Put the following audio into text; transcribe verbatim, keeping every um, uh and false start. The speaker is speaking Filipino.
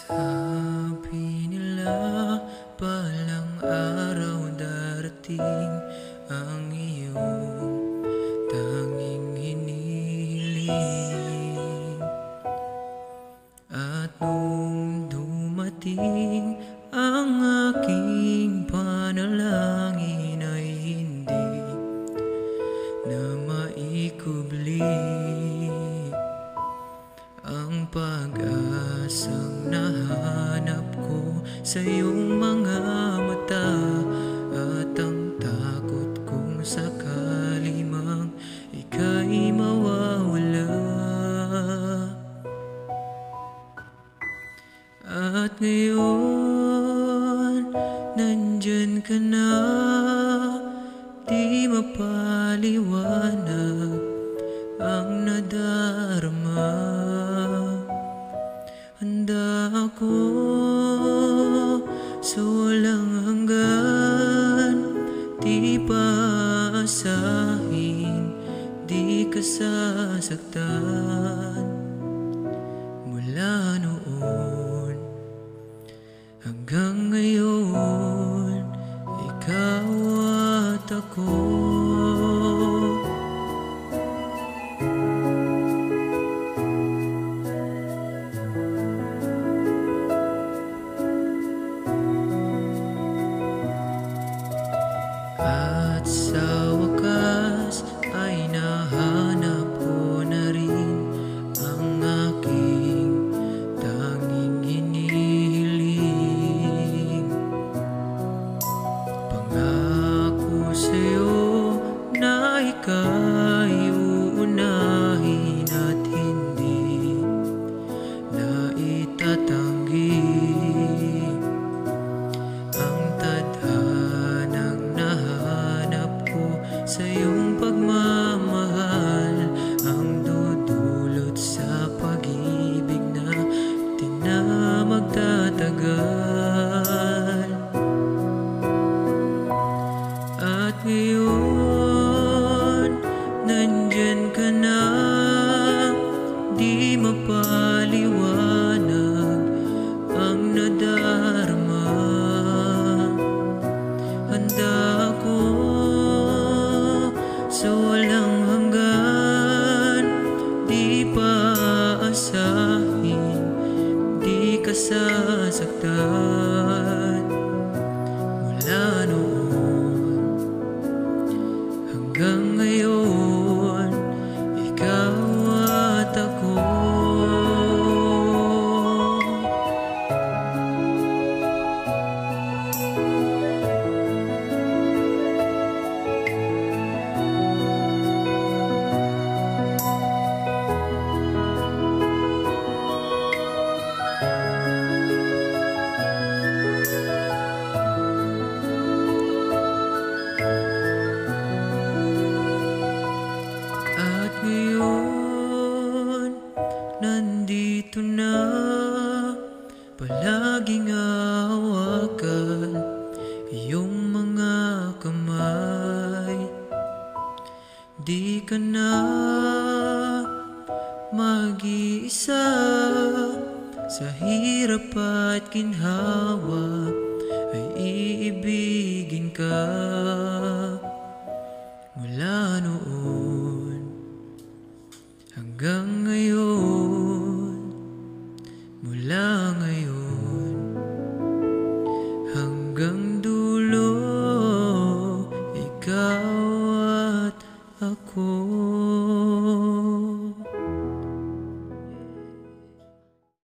Sabi nila palang araw darating ang iyong tanging hinihiling. At nung dumating ang aking panalangin ay hindi na maikubli ang pag-asang nahanap ko sa iyong mga mata, at ang takot kung sakali mang ika'y mawawala. At ngayon, nandyan ka na, di mapaliwanag ang nadarama. Handa ako sa walang hanggan, di paasahin, di ka sasaktan. Mula noon hanggang ngayon, ikaw at ako. At sa wakas ay nahanap ko na rin ang aking tanging hinihiling. Pangako sa'yo na ika'y uunahin at hindi na itatanggi ang tadhanang nahanap ko sa iyong pagmamahal, ang dudulot sa pag-ibig na di na magtatagal. At ngayon, nandyan ka na, di mapaliwanag ang nadarama. Handa ako sa walang hanggan, di paasahin, di ka sasaktan. Mula noon hanggang ngayon, ikaw at ako. At ngayon, nandito na, palaging hawakan iyong mga kamay. Di ka na mag-iisa sa hirap at ginhawa, ay iibigin ka. Mula noon